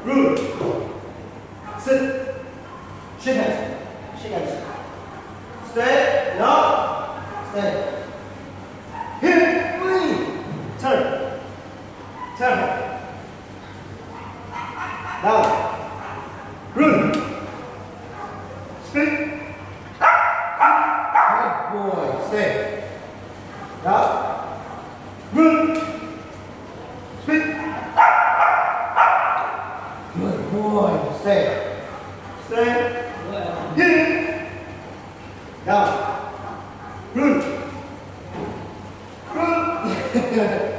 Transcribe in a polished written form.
Root. Sit. Shake hands. Shake hands. Stay. No. Stay. Hip. Breathe. Turn. Turn. Down. Root. Spin. Good boy. Stay. Down. Root. Spin. Good boy. Stay. Stay. Hit. Down. Root. Root.